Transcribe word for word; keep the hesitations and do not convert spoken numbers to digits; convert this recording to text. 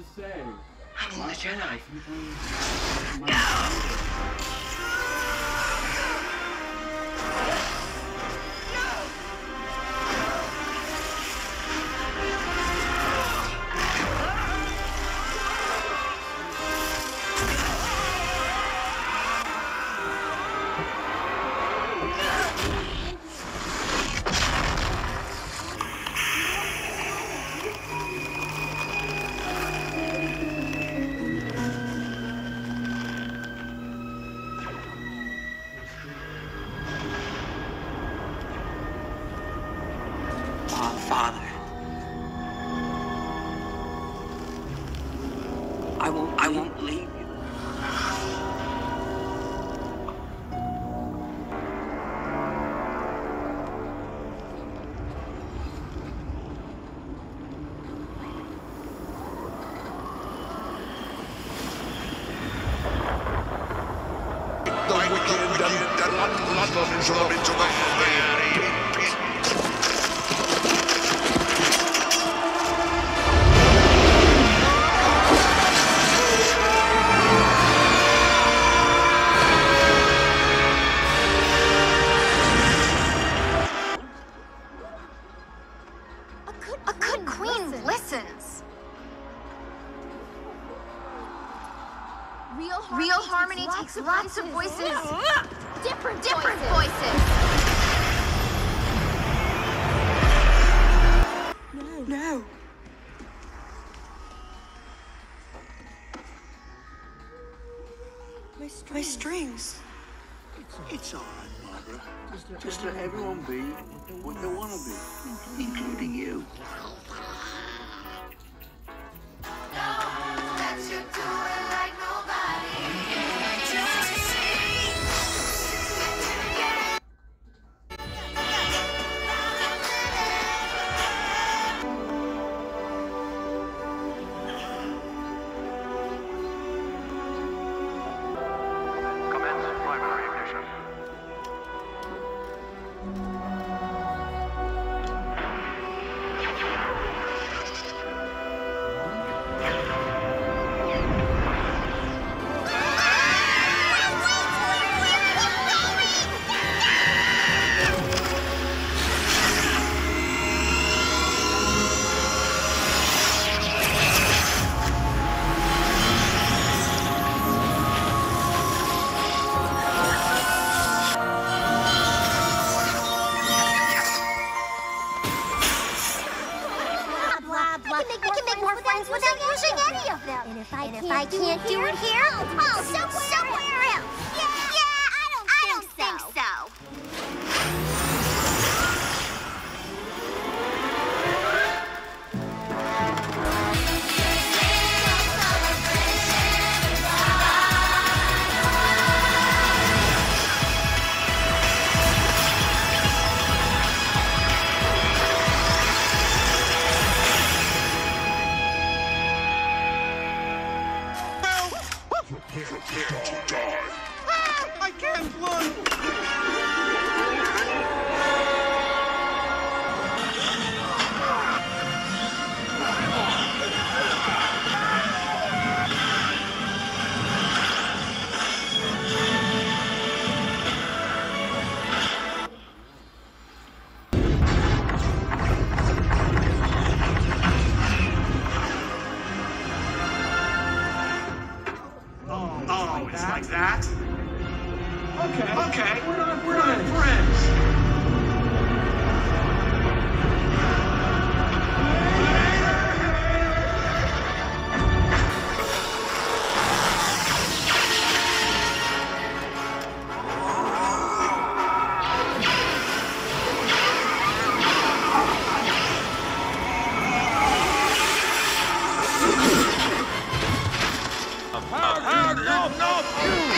say? I'm only Jedi. Father, I won't, I won't leave you. The wicked and London's love into the very pit. A good queen listens. Real harmony, Real harmony takes takes lots lots of voices. Different, Different voices. voices. No. My strings. My strings. It's all right, Margaret. Just, just let everyone be what they want to be, including you. And if I, and can't, if I do can't do it here, oh, somewhere, somewhere else. Yeah, yeah, I don't, I don't think, think so. Prepare to die. Ah, I can't look. Oh, it's like that? Okay. Okay. We're not We're not friends. friends. Hard, hard, no, no,